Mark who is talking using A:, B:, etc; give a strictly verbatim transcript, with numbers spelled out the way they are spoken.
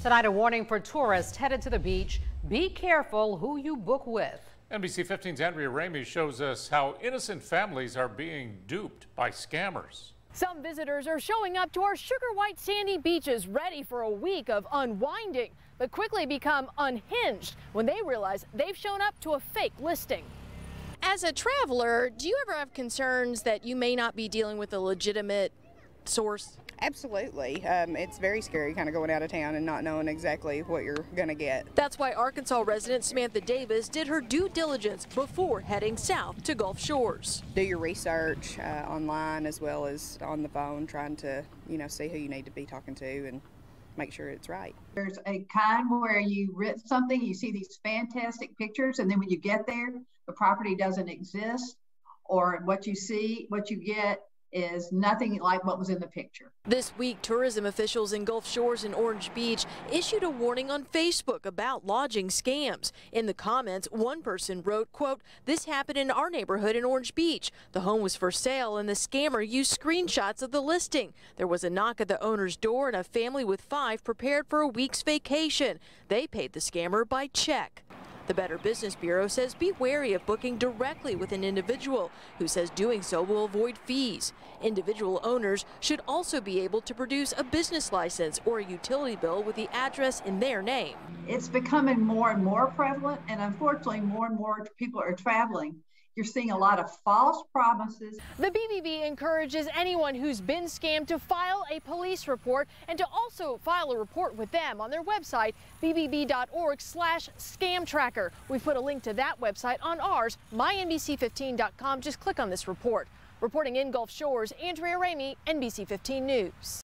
A: Tonight, a warning for tourists headed to the beach. Be careful who you book with.
B: N B C fifteen's Andrea Ramey shows us how innocent families are being duped by scammers.
C: Some visitors are showing up to our sugar white sandy beaches ready for a week of unwinding, but quickly become unhinged when they realize they've shown up to a fake listing.
D: As a traveler, do you ever have concerns that you may not be dealing with a legitimate source?
E: Absolutely. Um, it's very scary kind of going out of town and not knowing exactly what you're going to get.
D: That's why Arkansas resident Samantha Davis did her due diligence before heading south to Gulf Shores.
E: Do your research uh, online as well as on the phone, trying to, you know, see who you need to be talking to and make sure it's right.
F: There's a kind where you rent something, you see these fantastic pictures, and then when you get there, the property doesn't exist, or what you see, what you get is nothing like what was in the picture.
D: This week, tourism officials in Gulf Shores and Orange Beach issued a warning on Facebook about lodging scams. In the comments, one person wrote, quote, "This happened in our neighborhood in Orange Beach. The home was for sale and the scammer used screenshots of the listing. There was a knock at the owner's door and a family with five prepared for a week's vacation. They paid the scammer by check." The Better Business Bureau says be wary of booking directly with an individual who says doing so will avoid fees. Individual owners should also be able to produce a business license or a utility bill with the address in their name.
F: It's becoming more and more prevalent, and unfortunately more and more people are traveling. You're seeing a lot of false promises.
C: The B B B encourages anyone who's been scammed to file a police report and to also file a report with them on their website, b b b dot org slash scam tracker. We've put a link to that website on ours, my N B C fifteen dot com. Just click on this report. Reporting in Gulf Shores, Andrea Ramey, N B C fifteen News.